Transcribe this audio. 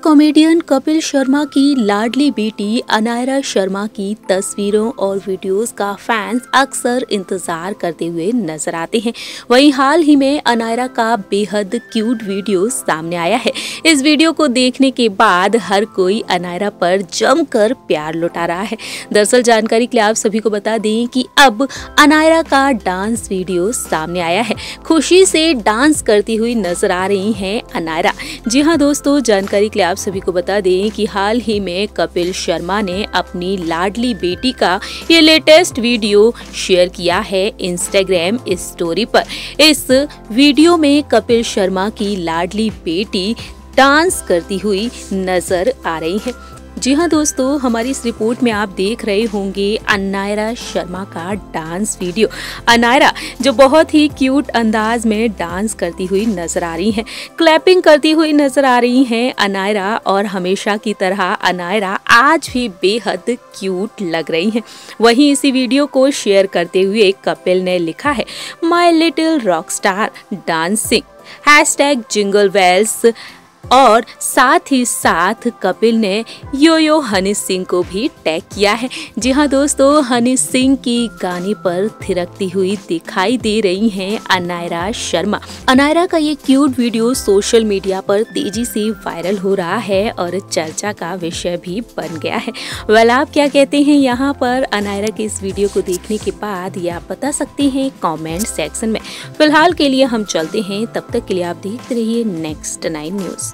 Comedian Kapil Sharma की लाडली बेटी अनायरा शर्मा की तस्वीरों और वीडियोस का फैंस अक्सर इंतजार करते हुए नजर आते हैं। वहीं हाल ही में अनायरा का बेहद क्यूट वीडियो सामने आया है। इस वीडियो को देखने के बाद हर कोई अनायरा पर जमकर प्यार लुटा रहा है। दरअसल जानकारी के लिए आप सभी को बता दें कि अब अनायरा का डांस वीडियो सामने आया है। खुशी से डांस करती हुई नजर आ रही हैं अनायरा। जी हाँ दोस्तों, जानकारी के लिए आप सभी को बता दें कि हाल ही में कपिल शर्मा ने अपनी लाडली बेटी का ये लेटेस्ट वीडियो शेयर किया है इंस्टाग्राम स्टोरी पर। इस वीडियो में कपिल शर्मा की लाडली बेटी डांस करती हुई नजर आ रही है। जी हाँ दोस्तों, हमारी इस रिपोर्ट में आप देख रहे होंगे अनायरा शर्मा का डांस वीडियो। अनायरा जो बहुत ही क्यूट अंदाज में डांस करती हुई नजर आ रही हैं, क्लैपिंग करती हुई नजर आ रही हैं अनायरा, और हमेशा की तरह अनायरा आज भी बेहद क्यूट लग रही हैं। वहीं इसी वीडियो को शेयर करते हुए कपिल ने लिखा है, my little rock star dancing #jingle bells, और साथ ही साथ कपिल ने यो हनी सिंह को भी टैग किया है। जी हाँ दोस्तों, हनी सिंह की गाने पर थिरकती हुई दिखाई दे रही हैं अनायरा शर्मा। अनायरा का ये क्यूट वीडियो सोशल मीडिया पर तेजी से वायरल हो रहा है और चर्चा का विषय भी बन गया है। वेल, आप क्या कहते हैं यहाँ पर अनायरा के इस वीडियो को देखने के बाद, ये आप बता सकते हैं कॉमेंट सेक्शन में। फिलहाल के लिए हम चलते हैं, तब तक के लिए आप देखते रहिए Next 9 न्यूज।